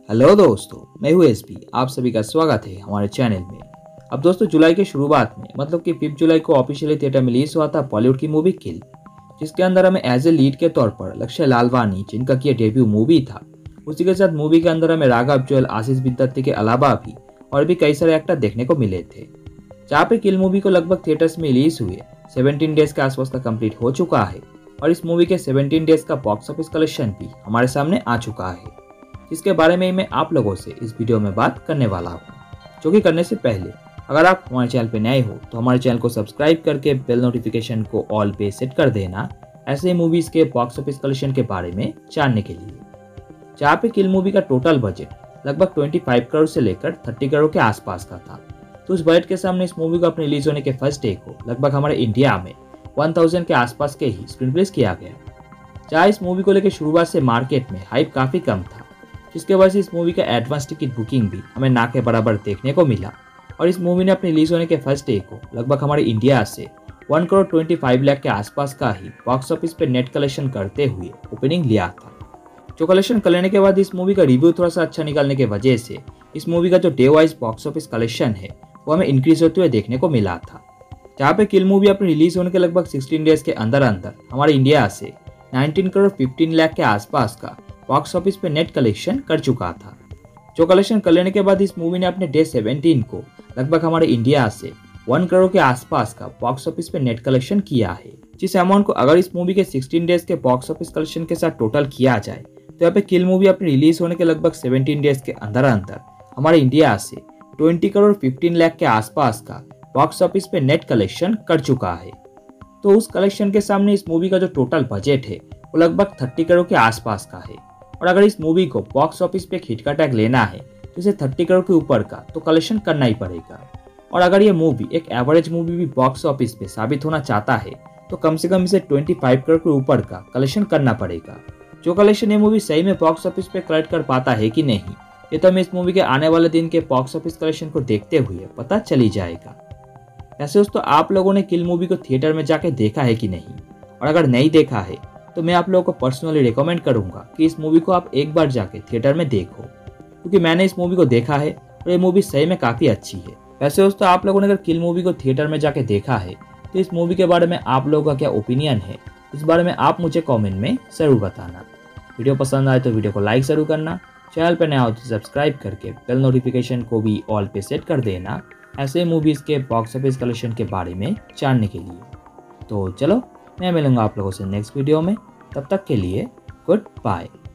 Hello दोस्तों, मैं हूँ एसपी। आप सभी का स्वागत है हमारे चैनल में। अब दोस्तों, जुलाई के शुरुआत में मतलब कि 5 जुलाई को ऑफिशियली थिएटर में रिलीज हुआ था बॉलीवुड की मूवी किल, जिसके अंदर हमें एज ए लीड के तौर पर लक्ष्य लालवानी, जिनका की डेब्यू मूवी था। उसी के साथ मूवी के अंदर हमें राघव जुएल, आशीष विद्यार्थी के अलावा भी और भी कई सारे एक्टर देखने को मिले थे। जहाँ पे किल मूवी को लगभग थिएटर्स में रिलीज हुए 17 डेज के आसपास का कंप्लीट हो चुका है और इस मूवी के 17 डेज का बॉक्स ऑफिस कलेक्शन भी हमारे सामने आ चुका है, जिसके बारे में मैं आप लोगों से इस वीडियो में बात करने वाला हूँ। जो कि करने से पहले अगर आप हमारे चैनल पे नए हो तो हमारे चैनल को सब्सक्राइब करके बेल नोटिफिकेशन को ऑल पे सेट कर देना, ऐसे मूवीज के बॉक्स ऑफिस कलेक्शन के बारे में जानने के लिए। जहाँ पे किल मूवी का टोटल बजट लगभग 25 करोड़ से लेकर 30 करोड़ के आसपास का था। तो उस बजट के सामने इस मूवी को अपने रिलीज होने के फर्स्ट डे को लगभग हमारे इंडिया में 1000 के आसपास के ही स्क्रीन प्लेस किया गया। जहाँ इस मूवी को लेकर शुरुआत से मार्केट में हाइप काफी कम था, जिसके वजह से इस मूवी का एडवांस टिकट बुकिंग भी हमें ना के बराबर देखने को मिला और इस मूवी ने अपने रिलीज होने के फर्स्ट डे को लगभग हमारे इंडिया से 1 करोड़ 25 लाख के आसपास का ही बॉक्स ऑफिस पे नेट कलेक्शन करते हुए ओपनिंग लिया था। जो कलेक्शन कर लेने के बाद इस मूवी का रिव्यू थोड़ा सा अच्छा निकालने की वजह से इस मूवी का जो day wise box office collection है वो हमें इंक्रीज होते हुए देखने को मिला था। जहाँ पे किल मूवी अपने रिलीज होने के लगभग 16 डेज के अंदर अंदर हमारे इंडिया से 19 करोड़ 15 लाख के आसपास का बॉक्स ऑफिस पे नेट कलेक्शन कर चुका था। जो कलेक्शन कर लेने के बाद इस मूवी ने अपने डे 17 को लगभग हमारे इंडिया से 1 करोड़ के आसपास का बॉक्स ऑफिस पे नेट कलेक्शन किया है। जिस अमाउंट को अगर इस मूवी के 16 डेज के बॉक्स ऑफिस कलेक्शन के साथ टोटल किया जाए तो यहाँ पे किल मूवी अपने रिलीज होने के लगभग 17 डेज के अंदर अंदर हमारे इंडिया से 20 करोड़ 15 लाख के आसपास का बॉक्स ऑफिस पे नेट कलेक्शन कर चुका है। तो उस कलेक्शन के सामने इस मूवी का जो टोटल बजट है वो लगभग 30 करोड़ के आसपास का है और अगर इस मूवी को बॉक्स ऑफिस पे हिट का टैग लेना है तो इसे 30 करोड़ के ऊपर का तो कलेक्शन करना ही पड़ेगा। और अगर ये मूवी एक एवरेज मूवी भी बॉक्स ऑफिस पे साबित होना चाहता है तो कम से कम इसे 25 करोड़ के ऊपर का कलेक्शन करना पड़ेगा। जो कलेक्शन ये मूवी सही में बॉक्स ऑफिस पे कलेक्ट कर पाता है कि नहीं, ये तो हमें इस मूवी के आने वाले दिन के बॉक्स ऑफिस कलेक्शन को देखते हुए पता चली जाएगा। वैसे दोस्तों, आप लोगों ने किल मूवी को थिएटर में जाके देखा है कि नहीं, और अगर नहीं देखा है तो मैं आप लोगों को पर्सनली रिकमेंड करूंगा कि इस मूवी को आप एक बार जाके थिएटर में देखो, क्योंकि मैंने इस मूवी को देखा है और ये मूवी सही में काफी अच्छी है। वैसे दोस्तों, आप लोगों ने अगर किल मूवी को थिएटर में जाके देखा है तो इस मूवी के बारे में आप लोगों का क्या ओपिनियन है, इस बारे में आप मुझे कॉमेंट में जरूर बताना। वीडियो पसंद आए तो वीडियो को लाइक जरूर करना, चैनल पर नया हो तो सब्सक्राइब करके बेल नोटिफिकेशन को भी ऑल पे सेट कर देना, ऐसे मूवीज के बॉक्स ऑफिस कलेक्शन के बारे में जानने के लिए। तो चलो, मैं मिलूंगा आप लोगों से नेक्स्ट वीडियो में। तब तक के लिए गुड बाय।